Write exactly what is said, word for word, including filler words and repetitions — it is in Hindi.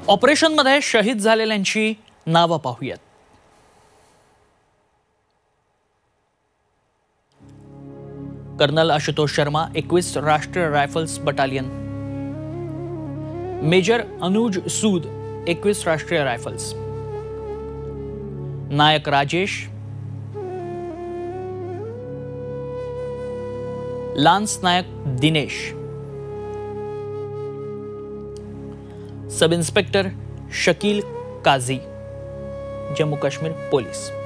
ऑपरेशनमध्ये शहीद झालेल्यांची नावं पाहूयात। कर्नल आशुतोष शर्मा, एकवीस Rashtriya rifles battalion. Major Anuj Sood, एकवीस Rashtriya rifles. Naik Rajesh, lance Naik Dinesh, sub inspector Shakeel Qazi, Jammu Kashmir police.